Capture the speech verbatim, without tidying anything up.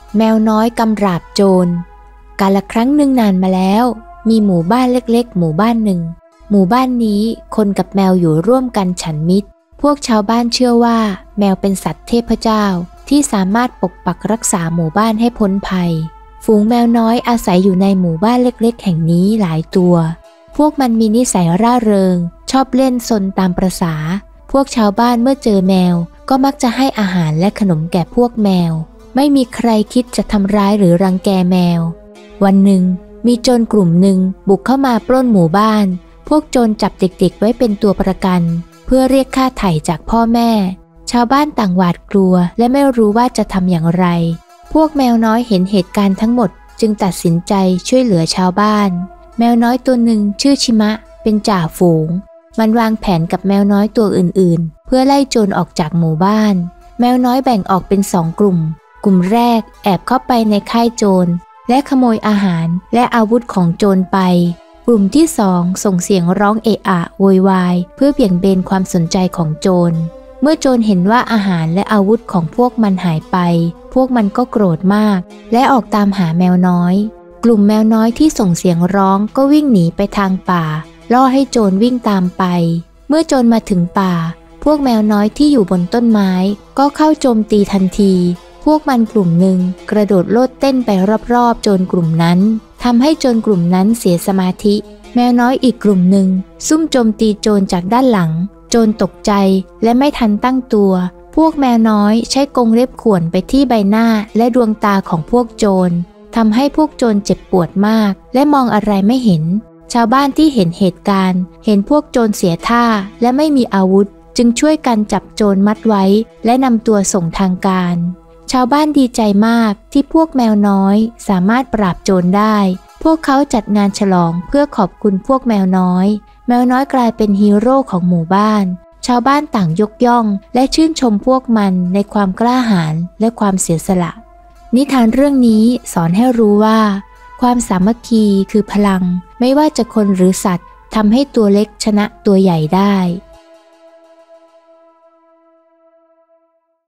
แมวน้อยกำราบโจรกาลครั้งหนึ่งนานมาแล้วมีหมู่บ้านเล็กๆหมู่บ้านหนึ่งหมู่บ้านนี้คนกับแมวอยู่ร่วมกันฉันมิตรพวกชาวบ้านเชื่อว่าแมวเป็นสัตว์เทพเจ้าที่สามารถปกปักรักษาหมู่บ้านให้พ้นภัยฝูงแมวน้อยอาศัยอยู่ในหมู่บ้านเล็กๆแห่งนี้หลายตัวพวกมันมีนิสัยร่าเริงชอบเล่นซนตามประสาพวกชาวบ้านเมื่อเจอแมวก็มักจะให้อาหารและขนมแก่พวกแมวไม่มีใครคิดจะทำร้ายหรือรังแกแมววันหนึ่งมีโจรกลุ่มหนึ่งบุกเข้ามาปล้นหมู่บ้านพวกโจรจับเด็กๆไว้เป็นตัวประกันเพื่อเรียกค่าไถ่จากพ่อแม่ชาวบ้านต่างหวาดกลัวและไม่รู้ว่าจะทำอย่างไรพวกแมวน้อยเห็นเหตุการณ์ทั้งหมดจึงตัดสินใจช่วยเหลือชาวบ้านแมวน้อยตัวหนึ่งชื่อชิมะเป็นจ่าฝูงมันวางแผนกับแมวน้อยตัวอื่นๆเพื่อไล่โจรออกจากหมู่บ้านแมวน้อยแบ่งออกเป็นสองกลุ่มกลุ่มแรกแอบเข้าไปในค่ายโจรและขโมยอาหารและอาวุธของโจรไปกลุ่มที่สองส่งเสียงร้องเอะอะโวยวายเพื่อเบี่ยงเบนความสนใจของโจรเมื่อโจรเห็นว่าอาหารและอาวุธของพวกมันหายไปพวกมันก็โกรธมากและออกตามหาแมวน้อยกลุ่มแมวน้อยที่ส่งเสียงร้องก็วิ่งหนีไปทางป่าล่อให้โจรวิ่งตามไปเมื่อโจรมาถึงป่าพวกแมวน้อยที่อยู่บนต้นไม้ก็เข้าโจมตีทันทีพวกมันกลุ่มหนึ่งกระโดดโลดเต้นไปรอบๆโจรกลุ่มนั้นทำให้โจรกลุ่มนั้นเสียสมาธิแมวน้อยอีกกลุ่มหนึ่งซุ่มโจมตีโจรจากด้านหลังโจรตกใจและไม่ทันตั้งตัวพวกแมวน้อยใช้กรงเล็บข่วนไปที่ใบหน้าและดวงตาของพวกโจรทำให้พวกโจรเจ็บปวดมากและมองอะไรไม่เห็นชาวบ้านที่เห็นเหตุการณ์เห็นพวกโจรเสียท่าและไม่มีอาวุธจึงช่วยกันจับโจรมัดไว้และนำตัวส่งทางการชาวบ้านดีใจมากที่พวกแมวน้อยสามารถปราบโจรได้พวกเขาจัดงานฉลองเพื่อขอบคุณพวกแมวน้อยแมวน้อยกลายเป็นฮีโร่ของหมู่บ้านชาวบ้านต่างยกย่องและชื่นชมพวกมันในความกล้าหาญและความเสียสละนิทานเรื่องนี้สอนให้รู้ว่าความสามัคคีคือพลังไม่ว่าจะคนหรือสัตว์ทำให้ตัวเล็กชนะตัวใหญ่ได้